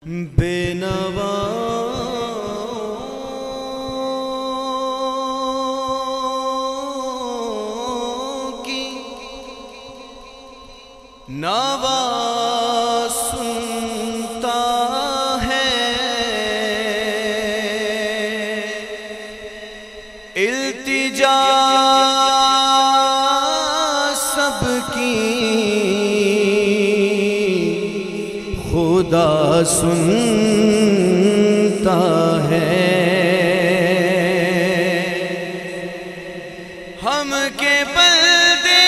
بے نوا کی نوا سنتا ہے، التجا سب کی خدا سنتا ہے۔ ہم کے بندے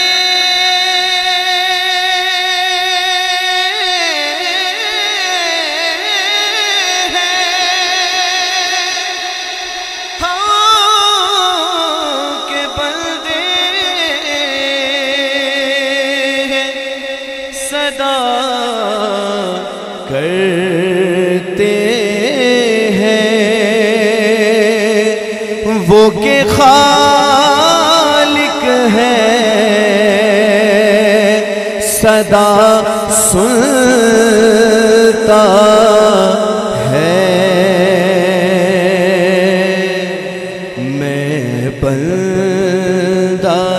صدا کرتے ہیں وہ کہ خالق ہے، صدا سنتا ہے۔ میں بندہ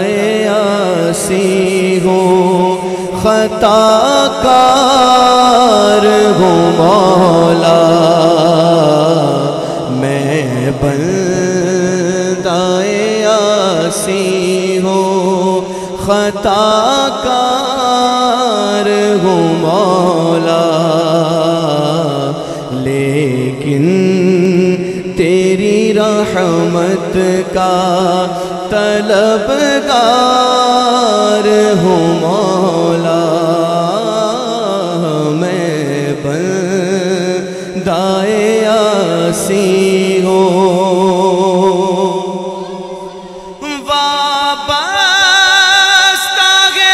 عاصی ہوں، خطا کار ہوں مولا، میں بندہ عاصی ہوں، خطا کار ہوں مولا، لیکن تیری رحمت کا طلبگار ہوں مولا، میں بندہ عاصی ہوں۔ وابستہ ہے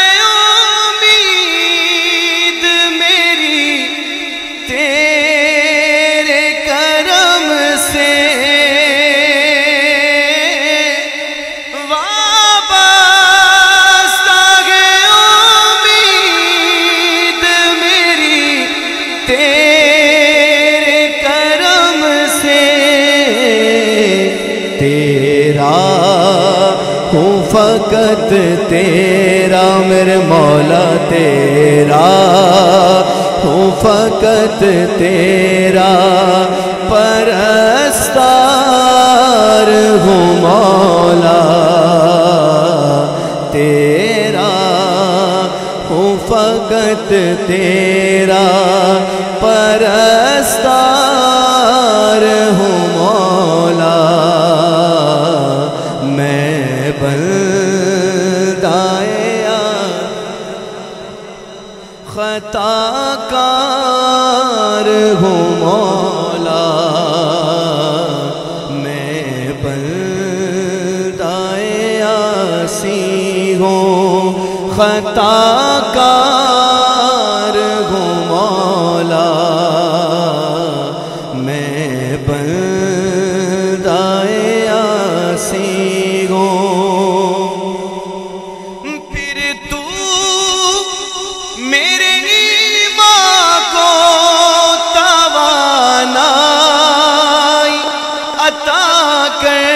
امید میری تیرے کرم سے، تیرے کرم سے تیرا ہوں فقط تیرا، میرے مولا تیرا ہوں فقط تیرا، پرستار ہوں مولا تیرا ہوں فقط تیرا، پرستار ہوں مولا، میں بندہ خطا کار ہوں مولا، میں بندہ عاصی ہوں، خطا کار ہوں مولا، میں بندہ عاصی ہوں۔ پھر تو میرے ایمان کو توانائی عطا کر،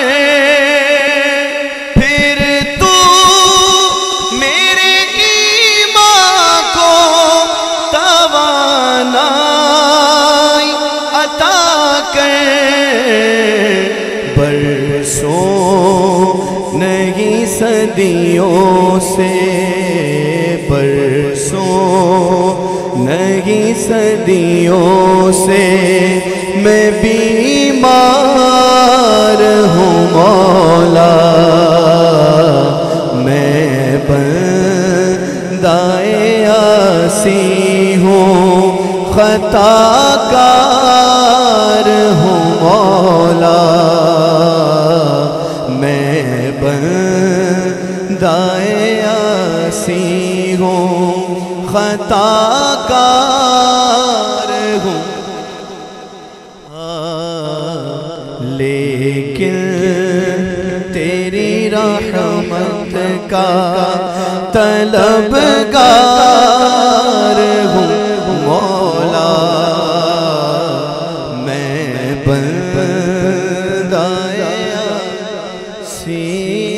پھر تو میرے ایمان کو توانائی عطا کر، برسوں نہیں صدیوں سے، برسوں نہیں صدیوں سے میں بیمار ہوں مولا، میں بندہ عاصی ہوں، خطا کار ہوں مولا، میں بندہ عاصی ہوں، خطا کار ہوں، لیکن تیری رحمت کا طلبگار ہوں مولا، بندہ سی